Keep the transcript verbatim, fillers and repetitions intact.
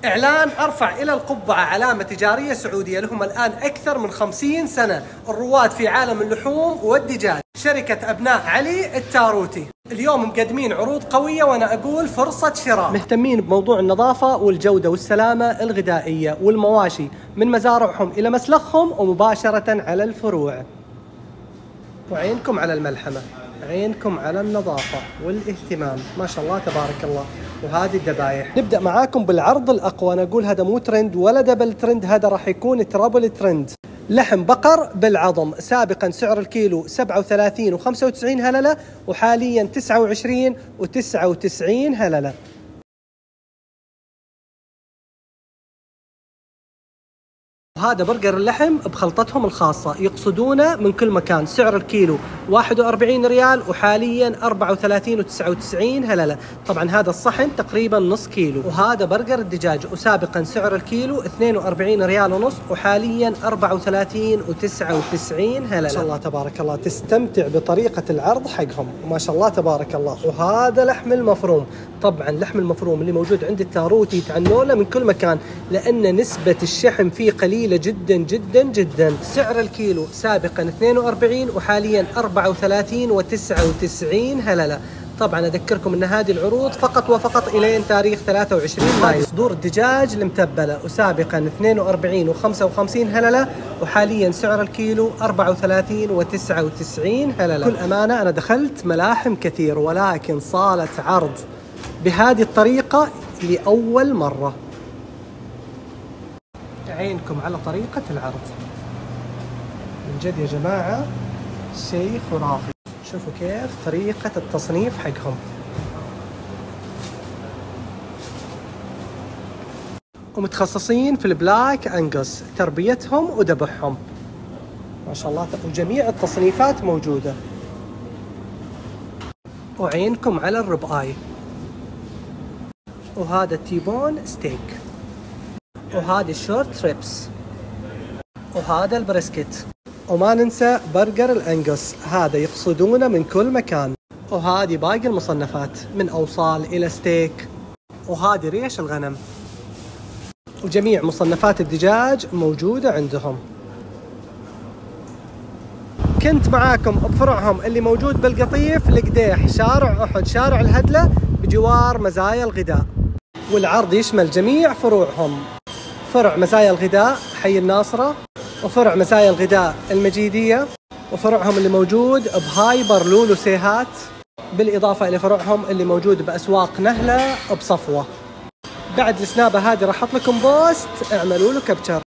إعلان أرفع إلى القبعة علامة تجارية سعودية لهم الآن أكثر من خمسين سنة، الرواد في عالم اللحوم والدجاج، شركة أبناء علي التاروتي. اليوم مقدمين عروض قوية وأنا أقول فرصة شراء. مهتمين بموضوع النظافة والجودة والسلامة الغذائية والمواشي من مزارعهم إلى مسلخهم ومباشرة على الفروع. وعينكم على الملحمة، عينكم على النظافة والاهتمام، ما شاء الله تبارك الله. وهذه الذبايح. نبدأ معاكم بالعرض الأقوى، أنا أقول هذا مو ترند ولا دبل ترند، هذا راح يكون ترابل ترند. لحم بقر بالعظم، سابقا سعر الكيلو سبعة وثلاثين وخمسة وتسعين هللة، وحاليا تسعة وعشرين وتسعة وتسعين هللة. هذا برجر اللحم بخلطتهم الخاصة، يقصدونه من كل مكان، سعر الكيلو واحد وأربعين ريال وحاليا أربعة وثلاثين وتسعة وتسعين هللة. طبعا هذا الصحن تقريبا نص كيلو. وهذا برجر الدجاج، وسابقا سعر الكيلو اثنين وأربعين ريال ونص وحاليا أربعة وثلاثين وتسعة وتسعين هللة. ما شاء الله تبارك الله، تستمتع بطريقة العرض حقهم، ما شاء الله تبارك الله. وهذا لحم المفروم، طبعا لحم المفروم اللي موجود عند التاروتي يتعنوا له من كل مكان لأن نسبة الشحم فيه قليلة جدا جدا جدا. سعر الكيلو سابقا اثنين وأربعين وحاليا أربعة وثلاثين وتسعة وتسعين هللة. طبعا اذكركم ان هذه العروض فقط وفقط الين تاريخ ثلاثة وعشرين مايو. صدور الدجاج المتبله، وسابقا اثنين وأربعين وخمسة وخمسين هللة وحاليا سعر الكيلو أربعة وثلاثين وتسعة وتسعين هللة. بكل امانه انا دخلت ملاحم كثير ولكن صاله عرض بهذه الطريقه لاول مره. عينكم على طريقة العرض، من جد يا جماعة شيء خرافي. شوفوا كيف طريقة التصنيف حقهم، ومتخصصين في البلاك أنجوس، تربيتهم وذبحهم ما شاء الله، وجميع التصنيفات موجودة. وعينكم على الربآي، وهذا التيبون ستيك، وهذه الشورت ريبس، وهذا البريسكت، وما ننسى برجر الأنجوس، هذا يقصدونه من كل مكان. وهذه باقي المصنفات من أوصال إلى ستيك، وهذه ريش الغنم، وجميع مصنفات الدجاج موجودة عندهم. كنت معاكم بفرعهم اللي موجود بالقطيف، القديح، شارع أحد، شارع الهدلة، بجوار مزايا الغذاء. والعرض يشمل جميع فروعهم، فرع مزايا الغذاء حي الناصرة، وفرع مزايا الغذاء المجيدية، وفرعهم اللي موجود بهايبر لولو سيهات، بالإضافة إلى فرعهم اللي موجود بأسواق نهلة بصفوة. بعد السنابة هذه راح أحط لكم بوست، اعملوا له كابتشر.